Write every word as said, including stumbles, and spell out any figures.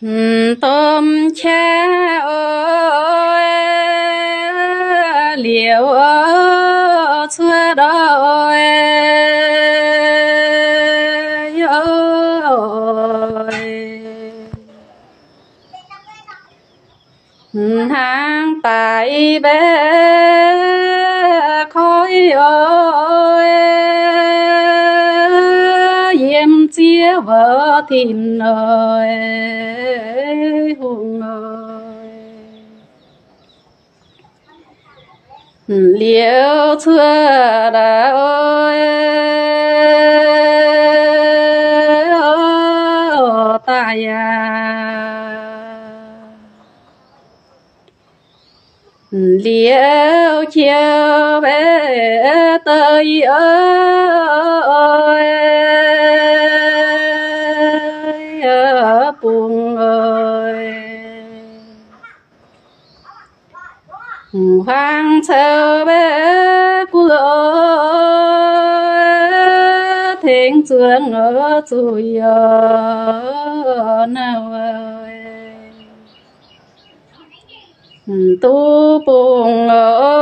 tôm cha ơi liều ơi xưa đó ơi hàng tại bé khói ơi yếm chia vợ thìn ơi hùng ơi liễu xưa đã ơi tại liễu chiều bé tới ơi buông ơi hoang sơ bé của thiên dương ở tuổi nào ơi tu buông ơi